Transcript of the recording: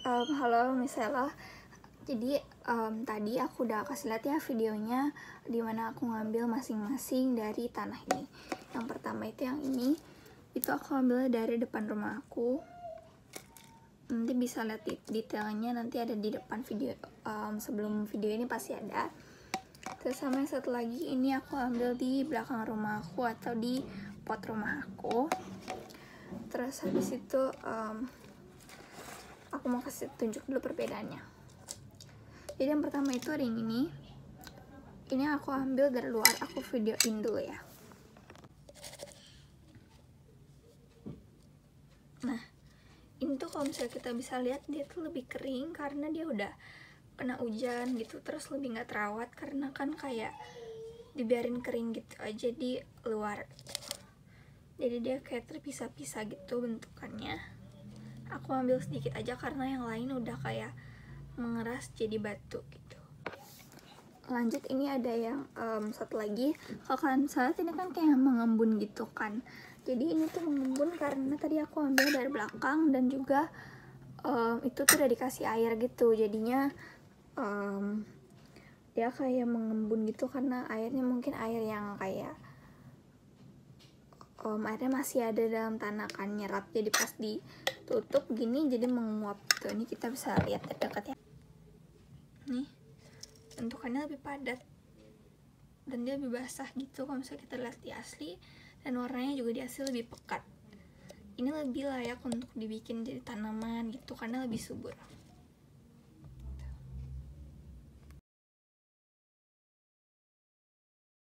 Halo Misalnya, jadi tadi aku udah kasih lihat ya videonya dimana aku ngambil masing-masing dari tanah ini. Yang pertama itu yang ini, itu aku ambil dari depan rumah aku. Nanti bisa lihat detailnya, nanti ada di depan video, sebelum video ini pasti ada. Terus sama yang satu lagi ini aku ambil di belakang rumah aku atau di pot rumah aku. Terus habis itu aku mau kasih tunjuk dulu perbedaannya. Jadi yang pertama itu ring ini aku ambil dari luar, aku videoin dulu ya. Nah, ini tuh kalau misalnya kita bisa lihat dia tuh lebih kering karena dia udah kena hujan gitu, terus lebih nggak terawat karena kan kayak dibiarin kering gitu aja di luar. Jadi dia kayak terpisah-pisah gitu bentukannya. Aku ambil sedikit aja karena yang lain udah kayak mengeras jadi batu gitu. Lanjut, ini ada yang satu lagi. Kalau kalian saat ini kan kayak mengembun gitu kan. Jadi ini tuh mengembun karena tadi aku ambil dari belakang dan juga itu tuh udah dikasih air gitu. Jadinya dia kayak mengembun gitu karena airnya mungkin air yang kayak airnya masih ada dalam tanah kan, nyerap. Jadi pas ditutup gini jadi menguap gitu. Ini kita bisa lihat dekat ya. Nih, bentukannya lebih padat dan dia lebih basah gitu kalau misalnya kita lihat di asli, dan warnanya juga di asli lebih pekat. Ini lebih layak untuk dibikin jadi tanaman gitu karena lebih subur.